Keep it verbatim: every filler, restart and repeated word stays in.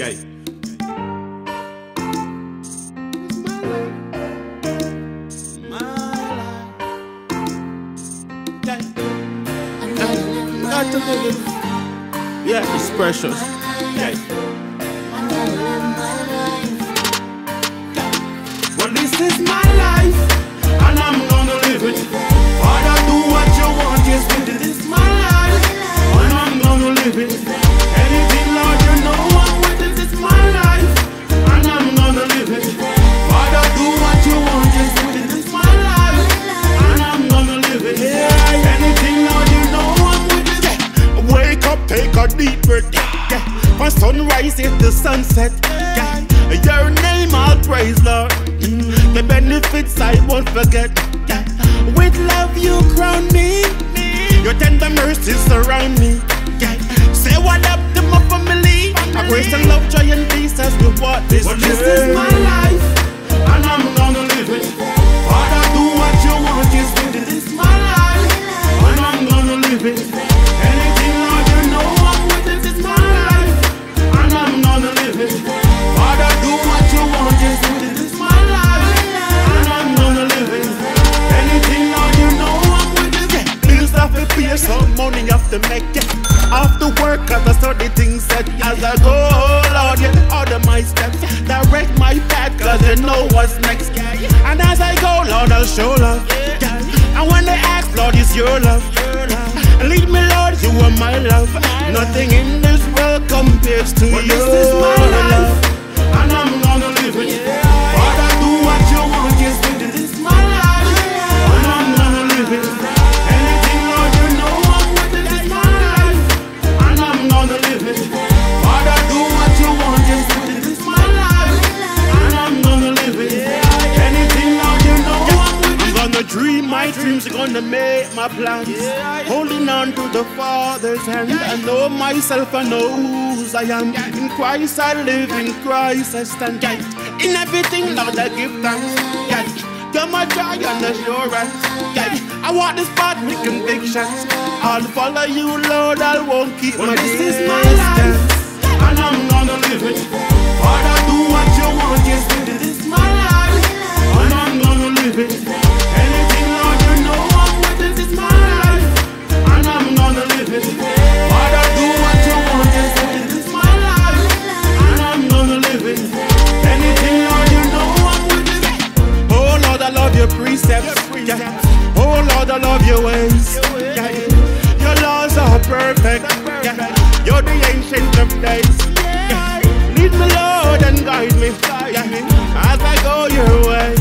Yeah. Got to live it. Yeah, it's precious. Yeah. Well, this is my life, and I'm gonna live it. Father, do what you want, yes, but this is my life, and I'm gonna live it. Anything, Lord, you know I'm with it. This is my life, and I'm gonna live it. Father, do what you want, yes, but this is my life, and I'm gonna live it. Anything, Lord, you know I'm with it. Wake up, take a deep breath. Yeah. From sunrise hit the sunset. Yeah. Your name I'll praise, Lord. Mm. The benefits I won't forget. Yeah. With love you crown me. Your tender mercies surround me. Yeah. Say what up to my family. I grace and love, joy and peace as we walk this journey. Well, this is my life, and I'm gonna live it. Father, do what you want, yes, this is my life, and I'm gonna live it. Anything, Lord, you know I'm with it. This is my life, and I'm gonna live it. Father, do what you want, yes, this is my life, and I'm gonna live it. Anything, Lord, you know I'm with it. Bills have to pay, some money have to make it. After work, cause I study things set as I go, Lord, yeah, order my steps, direct my path, cause you know what's next, yeah. And as I go, Lord, I'll show love, yeah. And when they ask, Lord, it's your love, yeah. Lead me, Lord, you are my love. Nothing in this world compares to well, you. This is my life, and I'm gonna live it. Father, do what you want, yes, this is my life, and I'm gonna live it. Anything, Lord, you know I'm with it. This is my life, and I'm gonna live it. Father, do what you want, yes, this is my life, and I'm gonna live it. Anything, Lord, you know I'm with it. I'm gonna dream my dreams, gonna make my plans. Holding on to the Father's hand. I know myself, I know whose I am. In Christ I live, in Christ I stand. In everything, Lord, I give thanks. You're my joy and assurance. I walk this path with convictions. I'll follow you, Lord, I won't keep well, my distance. This is my life, and I'm gonna live it. Father, do what you want, yes, this is my life, and I'm gonna live it. Anything, Lord, you know I'm with it. This is my life, and I'm gonna live it. Father, do what you want, yes, this is my life, and I'm gonna live it. Anything, Lord, you know I'm with it. Oh Lord, I love your precepts. Yeah. Oh Lord, I love your ways. Yeah. Your laws are perfect. Yeah. You're the ancient of days. Yeah. Lead me, Lord, and guide me. Yeah. As I go your way.